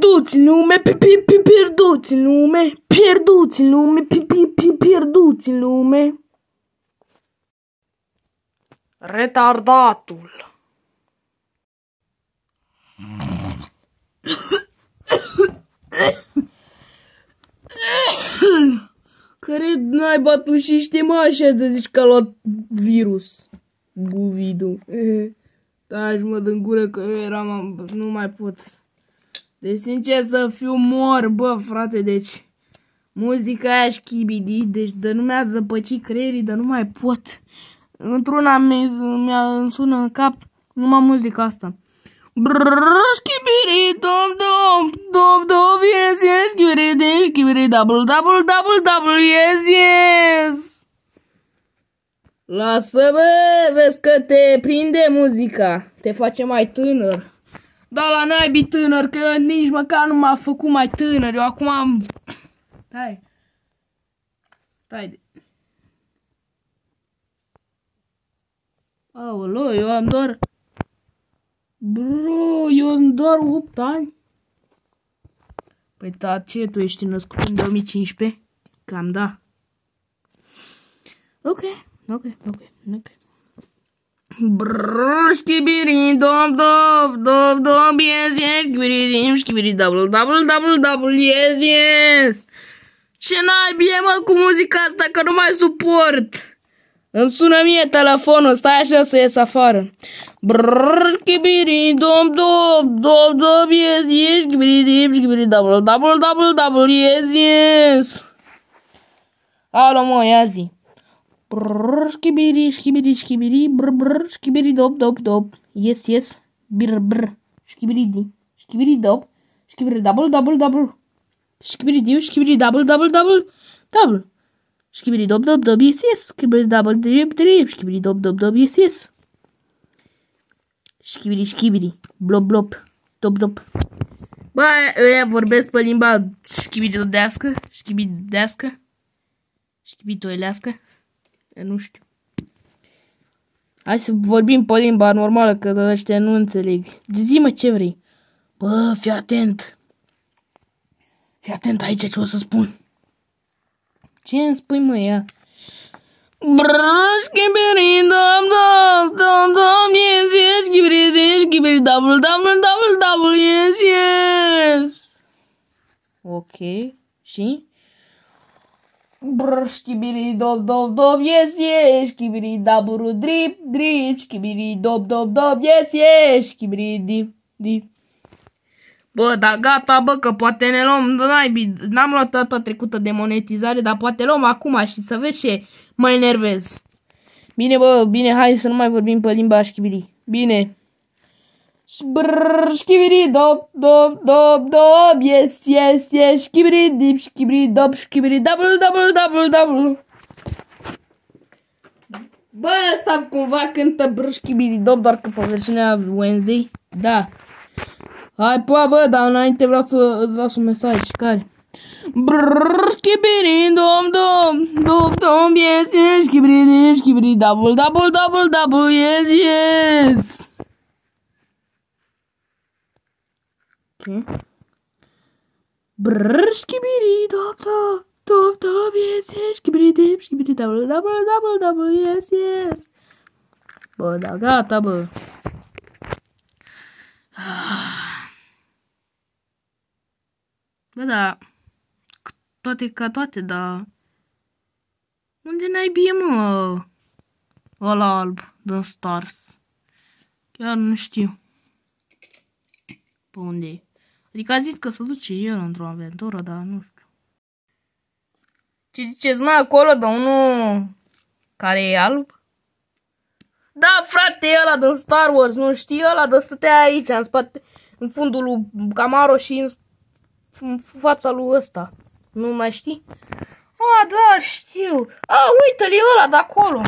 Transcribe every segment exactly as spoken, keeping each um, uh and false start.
Pierduți în lume, pierduți în lume, pierduți în lume, pierduți în lume. Retardatul. Care naiba tu și știi mă așa de zici că a luat virus. Guvidu. Taci mă din gură că eu eram, nu mai pot. Deci sincer să fiu mor, bă frate, deci muzica aia șchibidi, deci de nu mi-a zăpăcit creierii, de nu mai pot. Într-una mi-a îmi sună în cap numai muzica asta. Brrrr, schibiri, dom, dom, dom, dom, yes, yes, schibiri, din, schibiri, double, double, double, double, yes, yes. Lasă, bă, vezi că te prinde muzica, te face mai tânăr. Da, la naibii tânăr, că eu nici măcar nu m-a făcut mai tânăr, eu acum am... Stai. Stai. Aoleu, eu am doar... Bro, eu am doar opt ani. Păi da, ce, tu ești născut în două mii cincisprezece? Cam da. Ok, ok, ok, ok. Brrrr, schibiri, dom, dom, dom, dom, yes, yes, schibiri, dim, schibiri, double, double, double, double, yes, yes. Ce naibii e, mă, cu muzica asta, că nu mai suport. Îmi sună mie telefonul, stai așa să ies afară. Brrrr, schibiri, dom, dom, dom, dom, yes, yes, schibiri, dim, schibiri, double, double, double, double, yes, yes. Alo, mă, ia zi. Brrrr, schibiri, schibiri, schibiri, brr, brr, schibiri, dop, dop, dop. Yes, yes, brr, brr, schibiri, di, schibiri, dop, schibiri, double, double, double. Schibiri, di, schibiri, double, double, double, double. Schibiri, dop, dop, dop, yes, yes. Schibiri, double, drip, drip, schibiri, dop, dop, dop, yes, yes. Schibiri, schibiri, blop, blop, dop, dop. Bă, ăia vorbesc pe limba schibiri-dească, schibiri-dească, schibiri-toilească. Nu știu. Hai să vorbim pe limba normală, că ăștia nu înțeleg. Zi-mă ce vrei. Bă, fii atent. Fii atent aici ce o să spun. Ce îmi spui, mă, ea? Brrrr, schibiri, dom, dom, dom, dom, yes, yes, schibiri, din, schibiri, double, double, double, double, yes, yes. Ok. Și? Brrr, schibiri, dop, dop, dop, yes, yes, schibiri, daburu, drip, drip, schibiri, dop, dop, dop, yes, yes, schibiri, dip, dip. Bă, da gata, bă, că poate ne luăm, n-am luat data trecută de monetizare, dar poate luăm acum și să vezi ce mă enervez. Bine, bă, bine, hai să nu mai vorbim pe limba schibiri. Bine. Brrr, schibiri, dop, dop, dop, dop, yes, yes, yes, schibiri, dip, schibiri, dop, schibiri, double, double, double, double. Bă, ăsta cumva cântă brrr, schibiri, dop, doar că pe versiunea Wednesday. Da. Hai, pua, bă, dar înainte vreau să îți las un mesaj. Care? Brrr, schibiri, dom, dom, dop, dom, yes, yes, schibiri, dip, schibiri, double, double, double, double, yes, yes. Ok. Brrr, schibiri, dop, dop, dop, dop, yes, yes, schibiri, dip, schibiri, double, double, double, double, yes, yes. Bă, da, gata, bă. Bă, da, toate ca toate, dar unde naibii, mă, ăla alb din Stars? Chiar nu știu pe unde e. Adică a zis că se duce el într-o aventură, dar nu știu. Ce ziceți, mă, acolo de unul care e alb? Da, frate, e ăla din Star Wars, nu știi? Ăla de stătea aici, în spate, în fundul lui Camaro și în, în fața lui ăsta. Nu mai știi? A, da, știu. A, uite-l, e ăla de acolo.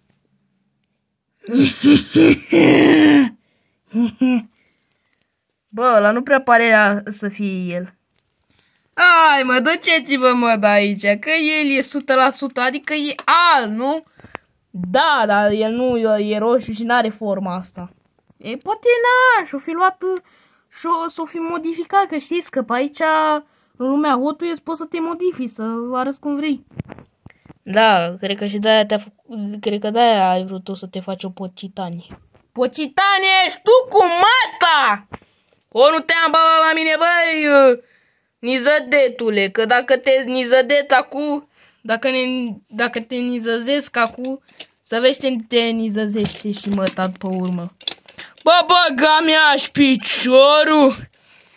Bă, ăla nu prea pare să fie el. Hai, mă, duceți-vă, mă, de aici, că el e o sută la sută, adică e alb, nu? Da, dar el nu e roșu și n-are forma asta. E, poate n-a, și-o fi luat, și o să o fi modificat, că știți că pe aici, în lumea Hot Wheels, poți să te modifici, să arăți cum vrei. Da, cred că și de-aia te-a făcut, cred că de-aia ai vrut tu să te faci o pocitanie. Pocitanie ești tu cu mata! O, nu te-am balat la mine, băi, nizădetule, că dacă te nizădet acu, dacă, ne, dacă te nizăzesc acu, să vezi ce te nizăzește și mătat pe urmă. Bă, băga mi-aș piciorul!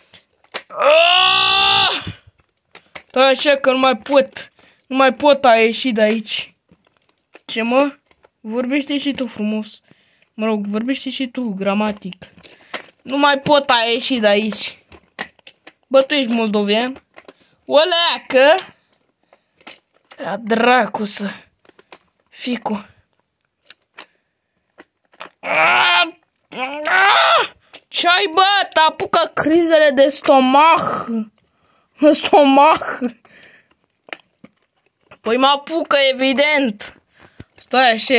Da, așa că nu mai pot, nu mai pot a ieși de aici. Ce, mă? Vorbește și tu frumos. Mă rog, vorbește și tu gramatic. Nu mai pot a ieși de aici. Bă, tu ești moldovean? O leacă! A, dracu să... Ficu. Ce-ai, bă? T-apucă crizele de stomac. De stomac. Păi mă apucă, evident. Stai așa.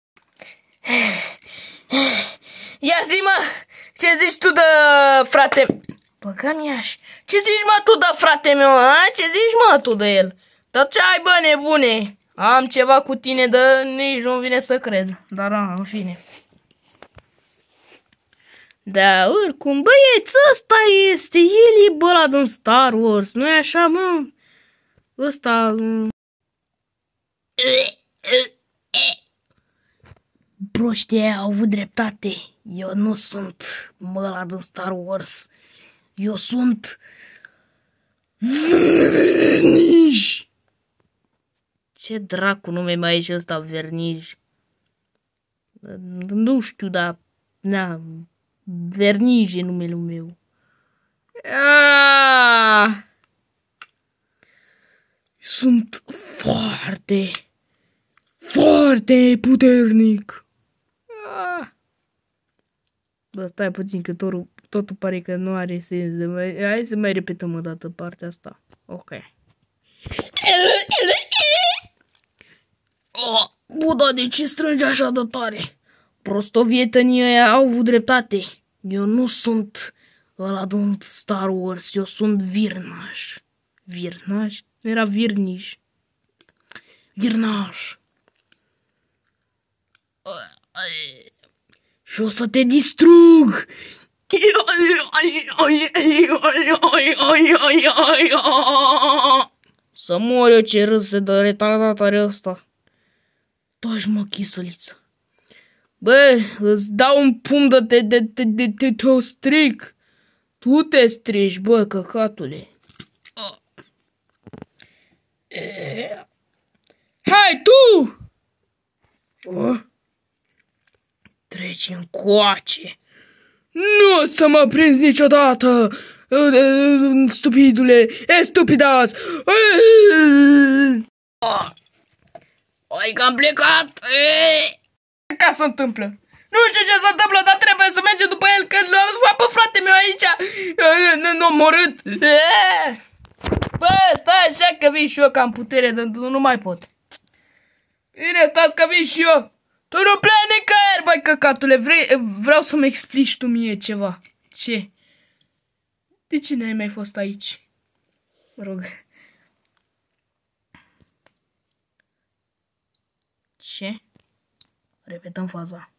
Ia zi-mă, ce zici tu de frate... Băga mi-aș. Ce zici, mă, tu de frate meu, a? Ce zici, mă, tu de el? Dar ce ai, bă, nebune? Am ceva cu tine, de nici nu vine să cred. Dar, a, în fine. Da, oricum, băieți, ăsta este. El e bă ăla din Star Wars, nu-i așa, mă? Ăsta... Proștii au avut dreptate. Eu nu sunt ăla din Star Wars. Eu sunt... Vernij! Ce dracu nume mai e și ăsta, Vernij? Nu știu, dar... Na, Vernij e numele meu. Aaaa! Sunt foarte, foarte puternic. Ah. Bă, stai puțin că totul, totul pare că nu are sens. Hai să mai repetăm o dată partea asta. Ok. Oh, Buda, de ce strânge așa de tare? Prostovietenii ăia au avut dreptate. Eu nu sunt ăla din Star Wars, eu sunt Virnaj. Virnaj? Nu era Virnij. Virnaj. Și o să te distrug. Să mor eu, ce râs de retardat are ăsta. Taci, mă, chisăliță. Bă, îți dau un pumn de te, de, de, de, de, te o stric. Tu te strici, bă, căcatule. Hai, tu! Oh. Treci încoace. Nu o să mă prinzi niciodată, stupidule, e stupidas. Ai că am plecat. Ca se întâmplă. Nu știu ce se întâmplă, dar trebuie să mergem după el, că l-a lăsat pe frate meu aici. Nu omorât. Bă, stai așa că vin și eu, că am putere, dar nu mai pot. Bine, stați că vin și eu. Tu nu pleci nicăieri, băi, căcatule. Vrei, vreau să-mi explici tu mie ceva. Ce? De ce n-ai mai fost aici? Mă rog. Ce? Repetăm faza.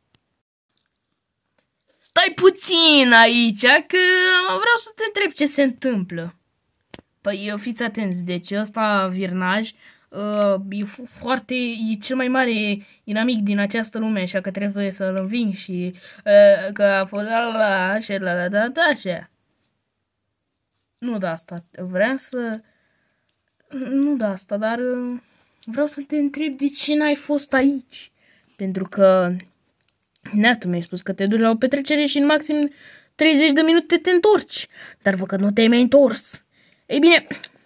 Stai puțin aici, că vreau să te întreb ce se întâmplă. Păi, fiți atenți, deci ăsta, Virnaj, uh, e foarte, e cel mai mare inamic din această lume, așa că trebuie să-l înving și uh, că a fost la la așa, la la da, da, așa. Nu de asta, vreau să, nu de asta, dar uh, vreau să te întreb de ce n-ai fost aici. Pentru că, nea, tu mi-ai spus că te duci la o petrecere și în maxim treizeci de minute te întorci, dar văd că nu te-ai mai întors. Ei bine,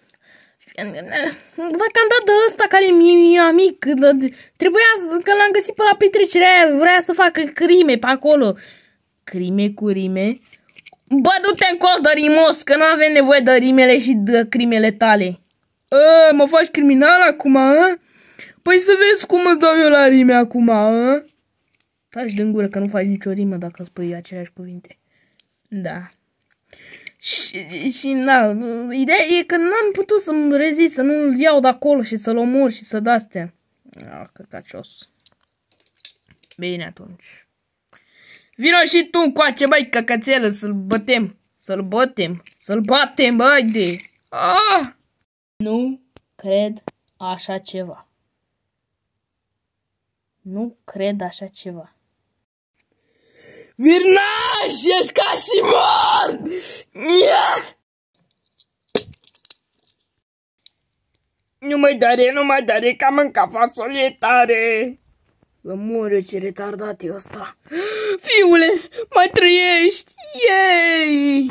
dacă am dat de ăsta care mi-e amic, trebuia că l-am găsit pe la petrecerea aia, vrea să facă crime pe acolo. Crime cu rime? Bă, du-te încolo de rimos, că nu avem nevoie de rimele și de crimele tale. A, mă faci criminal acum, a? Păi să vezi cum îți dau eu la rime acum, a? Taci din gură că nu faci nicio rimă dacă spui aceleași cuvinte. Da. Și, și na, ideea e că n-am putut să-mi rezist, să nu-l iau de acolo și să-l omor și să d-astea. Ah, căcacios. Bine atunci. Vino și tu încoace, băi, căcățelă, să-l bătem. Să-l bătem. Să-l batem, băi, de... Ah! Nu cred așa ceva. Nu cred așa ceva. Virnaș, ești ca și mort! Nu mai dare, nu mai dare, că am mâncat fasolie tare. Să mor eu, ce retardat e ăsta. Fiule, mai trăiești! Yay!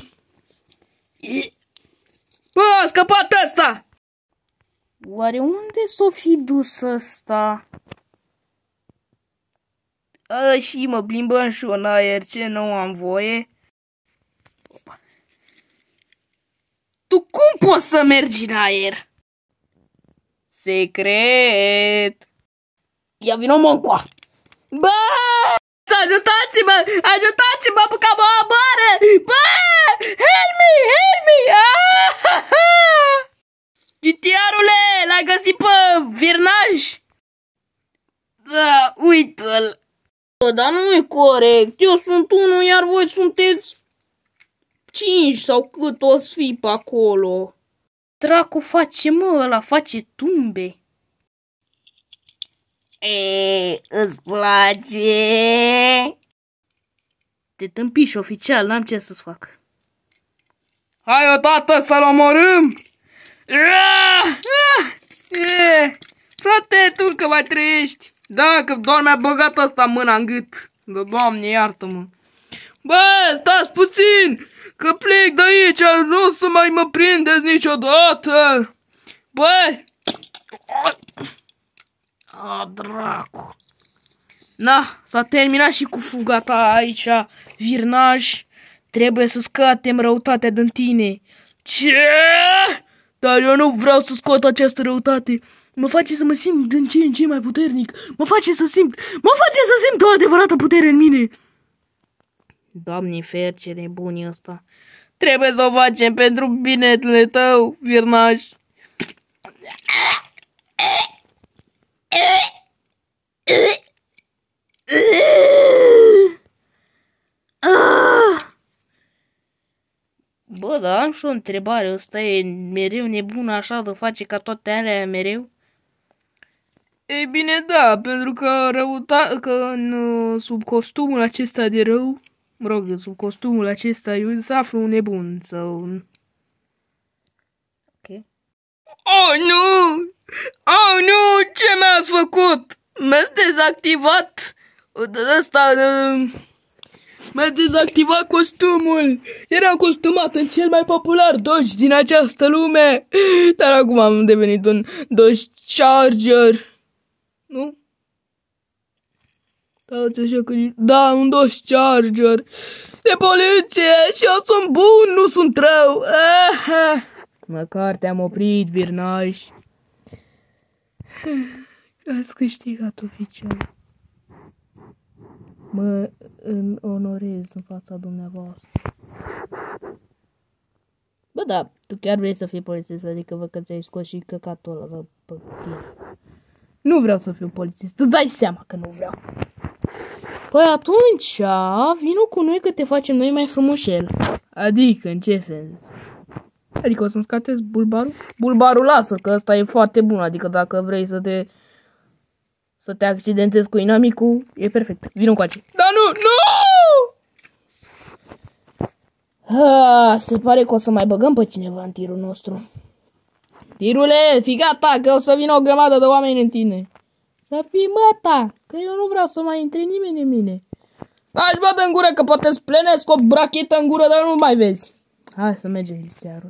Bă, a scăpat ăsta! Oare unde s-o fi dus ăsta? A, și mă plimbăm și în aer, ce nu am voie? Tu cum poți să mergi în aer? Secret! Ia vino mă încoa! Bă! Ajutați-mă! Ajutați-mă că mă omoară! Bă! Help me! Help me! G T R-ule! L-ai găsit pe Virnaș? Da, uite-l! Dar nu e corect. Eu sunt unul, iar voi sunteți cinci sau cât o să fii pe acolo. Dracu face, mă, ăla face tumbe. E, îți place? Te tâmpiși, oficial, n-am ce să-ți fac. Hai odată să-l omorâm! Frate, tu că mai trăiești. Da, că doar mi-a băgat ăsta mâna în gât. Da, Doamne, iartă-mă. Bă, stați puțin, că plec de aici, nu o să mai mă prindeți niciodată. Bă! A, dracu. Na, s-a terminat și cu fuga ta aici, Virnaș. Trebuie să scoatem răutatea din tine. Ce? Dar eu nu vreau să scot această răutate. Mă face să mă simt din ce în ce mai puternic. Mă face să simt, mă face să simt o adevărată putere în mine. Doamne fer, ce nebun e ăsta. Trebuie să o facem pentru binele tău, Virnaș. Bă, dar am și o întrebare. Ăsta e mereu nebun așa de face ca toate alea mereu? Ei bine, da, pentru că răuta, că în, sub costumul acesta de rău, mă rog, sub costumul acesta eu să aflu un nebun sau... Ok. Oh, nu! Oh, nu! Ce mi-ați făcut? Mi-ați dezactivat ăsta... Mi-a dezactivat costumul. Eram costumat în cel mai popular Dodge din această lume. Dar acum am devenit un Dodge Charger. Nu? Da, așa că... Da, un Dodge Charger. De poliție și eu sunt bun, nu sunt rău. Ah, măcar te-am oprit, Virnaș. Ați câștigat oficial. Mă onorez în fața dumneavoastră. Bă, da, tu chiar vrei să fii polițist, adică văd că ți-ai scos și căcatul ăla pe tine. Nu vreau să fiu polițist, îți dai seama că nu vreau. Păi atunci, vino cu noi că te facem noi mai frumușel. Adică, în ce fel? Adică o să-mi scatezi bulbarul? Bulbarul lasă, că ăsta e foarte bun, adică dacă vrei să te... Să te accidentezi cu inamicul, e perfect. Vino încoace. Dar nu, nu! Ah, se pare că o să mai băgăm pe cineva în tirul nostru. Tirule, fii gata, că o să vină o grămadă de oameni în tine. Să fii măta, că eu nu vreau să mai intre nimeni în mine. Aș bată în gură, că poate îți plenesc o brachetă în gură, dar nu mai vezi. Hai să mergem liptearul.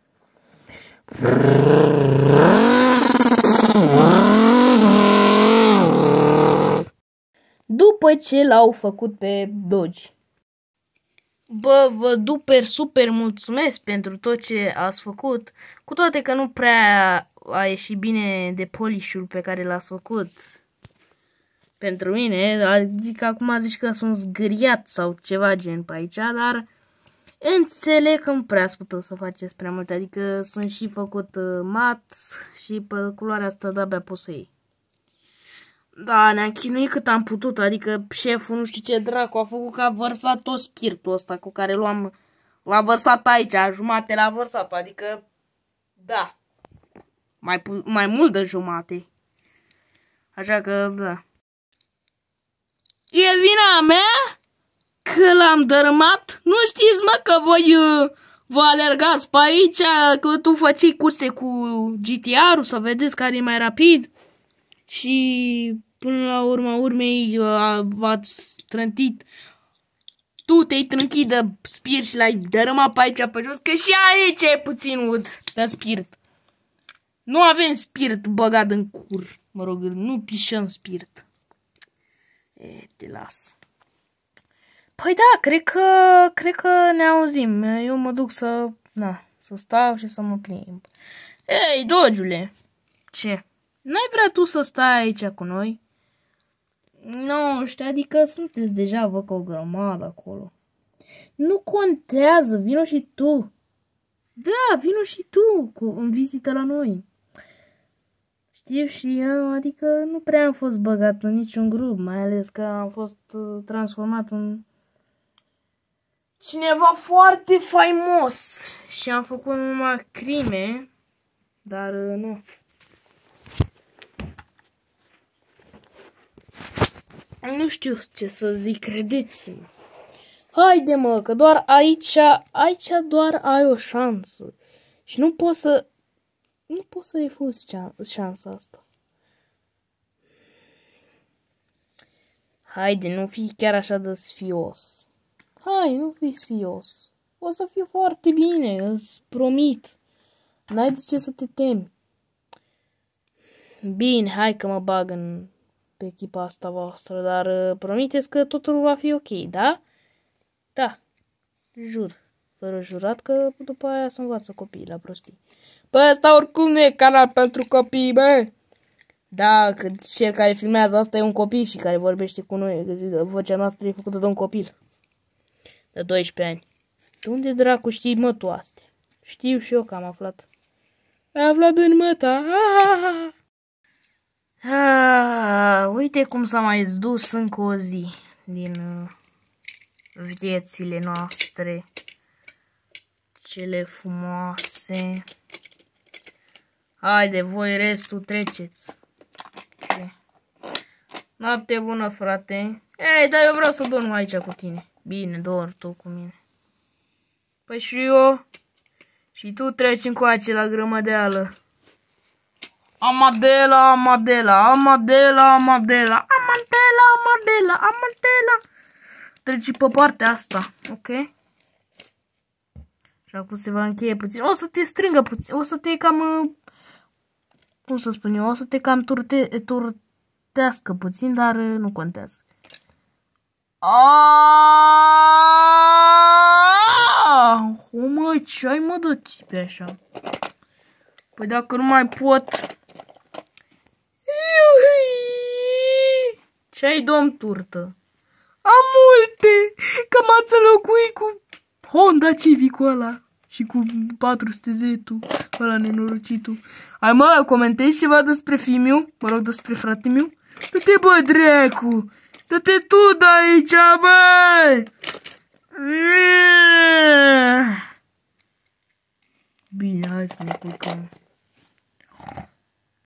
După ce l-au făcut pe Dodge. Bă, vă duper super mulțumesc pentru tot ce ați făcut, cu toate că nu prea a ieșit bine de polish-ul pe care l-ați făcut pentru mine, adică acum zici că sunt zgâriat sau ceva gen pe aici, dar Înțeleg că nu prea ați putut să faceți prea mult, adică sunt și făcut uh, mat și pe culoarea asta de-abia pot să iei. Da, ne-am chinuit cât am putut, adică șeful nu știu ce dracu a făcut că a vărsat tot spiritul ăsta cu care l-am l-a vărsat aici, jumate l-a vărsat, adică da, mai, mai mult de jumate. Așa că da. E vina mea că l-am dărâmat? Nu știți, mă, că voi uh, vă alergați pe aici, că tu făceai curse cu G T R-ul să vedeți care e mai rapid și până la urma urmei uh, v-ați trântit. Tu te-ai trânchit de spirit și l-ai dărâmat pe aici pe jos, că și aici e puțin ud de spirit. Nu avem spirit băgat în cur, mă rog, nu pișăm spirit. E, te las. Păi da, cred că, cred că ne auzim. Eu mă duc să, na, să stau și să mă plimb. Ei, Dogiule, ce? N-ai vrea tu să stai aici cu noi? Nu știu, adică sunteți deja, vă, cu o grămadă acolo. Nu contează, vino și tu. Da, vino și tu cu, în vizită la noi. Știu și eu, adică nu prea am fost băgat în niciun grup, mai ales că am fost uh, transformat în cineva foarte faimos și am făcut numai crime, dar uh, nu. Nu știu ce să zic, credeți-mă. Haide, mă, că doar aici, aici doar ai o șansă. Și nu poți să, nu poți să refuzi șansa asta. Haide, nu fi chiar așa de sfios. Hai, nu fi sfios. O să fie foarte bine, îți promit. N-ai de ce să te temi. Bine, hai că mă bag în pe echipa asta voastră, dar uh, promiteți că totul va fi ok, da? Da, jur. Fără jurat că după aia să învață copiii la prostii. Păi ăsta oricum nu e canal pentru copii, bă! Da, că cel care filmează asta e un copil și care vorbește cu noi. Vocea noastră e făcută de un copil. De doisprezece ani. De unde dracu știi, mă, tu astea? Știu și eu că am aflat. Am aflat din măta. Ah! Ah, uite cum s-a mai dus încă o zi din uh, viețile noastre. Cele frumoase. Haide, voi restul treceți. Okay. Noapte bună, frate. Ei, dar eu vreau să dorm aici cu tine. Bine, dorm tu cu mine. Păi și eu. Și tu treci încoace la grămădeală. Amadela, Amadela, Amadela, Amadela, Amadela, Amadela, Amadela. Treci pe partea asta, ok? Și acum se va încheie puțin. O să te strângă puțin, o să te cam... Cum să spun eu, o să te cam turte, turtească puțin, dar nu contează. O, mă, ce-ai mă dă-ți pe așa? Păi dacă nu mai pot... Ce-ai, domn turtă? Am multe! Că m-ați înlocuit cu Honda Civic-ul ăla. Și cu patru sute Z-ul ăla nenorocitul. Hai, mă, comentezi ceva despre fimiu? Mă rog, despre frate miu? Dă-te, bă, dracu! Dă-te tu de aici, bă! Bine, hai să ne culcăm.